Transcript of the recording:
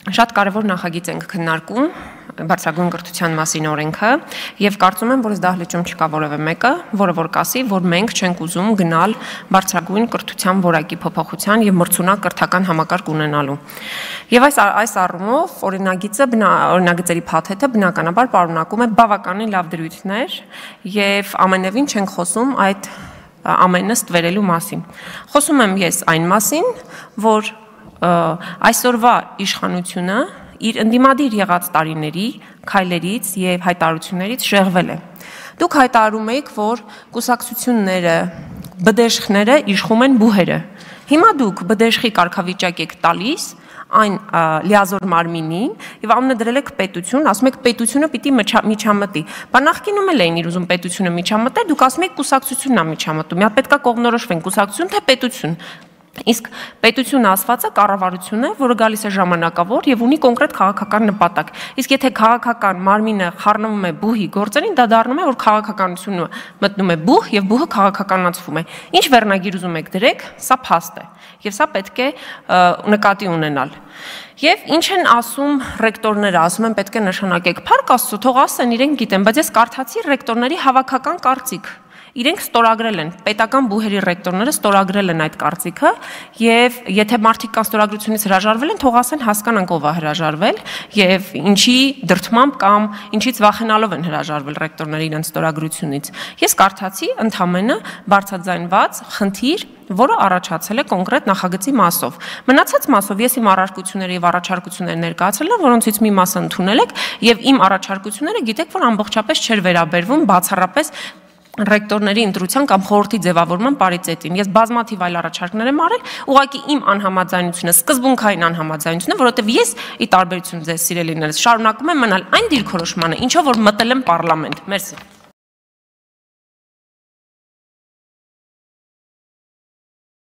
Շատ կարևոր նախագիծ ենք քննարկում բարձրագույն կրթության մասին օրենքը եւ կարծում եմ, որ այս դահլիճում չկա որևէ մեկը, որը որ կասի, որ մենք չենք ուզում գնալ բարձրագույն կրթության որակի փոփոխության եւ մրցունակ կրթական համակարգ ունենալու։ Եվ այս առումով օրինագծերի փաթեթը բնականաբար պարունակում է բավականին լավ դրույթներ եւ ամենևին չենք խոսում այդ ամենը ստվերելու մասին։ Խոսում եմ ես այն մասին, որ այսօրվա իշխանությունը իր ընդդիմադիր եղած տարիների քայլերից եւ հայտարարություններից շեղվել է։ Դուք հայտարարում եք, որ կուսակցությունները, բդեշխները իշխում են բուհերը։ Հիմա դուք բդեշխի կարգավիճակ եք տալիս այն լիազոր մարմինին եւ անունը դրել եք պետություն, ասում եք պետությունը պիտի միջամտի։ Բա նախկինում էլ էին իր ուզում պետությունը միջամտել, դուք ասում եք կուսակցությունն է միջամտում։ Մի հատ պետքա կողմնորոշվեն կուսակցություն թե պետություն։ Իսկ պետությունը ասվածը կառավարություն է, որը գալիս է ժամանակավոր եւ ունի կոնկրետ քաղաքական նպատակ։ Իսկ եթե քաղաքական մարմինը խառնվում է բուհի գործերին, դա դառնում է, որ քաղաքականությունը մտնում է բուհ եւ բուհը քաղաքականացվում է։ Ինչ վերնագիր ուզում եք դրեք, սա փաստ է։ Եվ սա պետք է նկատի ունենալ։ Եվ ինչ են ասում ռեկտորները, ասում են պետք է նշանակեք փառք Աստծո, թող ասեն, իրենք գիտեն, բայց ես կարդացի ռեկտորների հավաքական կարծիք։ Իրենք ստորագրել են, պետական բուհերի ռեկտորները ստորագրել են այդ կարծիքը եւ եթե մարդիկ կան ստորագրությունից հրաժարվել են, թող ասեն հասկանանք ով է հրաժարվել եւ ինչի դրդմամբ կամ ինչից վախենալով են հրաժարվել ռեկտորները իրենց ստորագրությունից։ Ես կարդացի ընդամենը բարձրաձայնված խնդիր, որը առաջացել է կոնկրետ նախագծի մասով։ Մնացած մասով ես իմ առարկությունները եւ առաջարկությունները ներկայացրել եմ, որոնցից մի մասը ընդունել եք եւ իմ առաջարկությունները գիտեք, որ ամբողջապես չէր վերաբերվում բացառապես ռեկտորների ընտրության կամ խորհրդի ձևավորման պարիտետին։ Ես բազմաթիվ այլ առաջարկներ եմ արել, ուղղակի իմ անհամաձայնությունը, սկզբունքային անհամաձայնությունը, որովհետև ես ի տարբերություն ձեզ սիրելիներս շարունակում եմ մնալ այն դիրքորոշմանը, ինչով որ մտել եմ պարլամենտ։ Մերսի։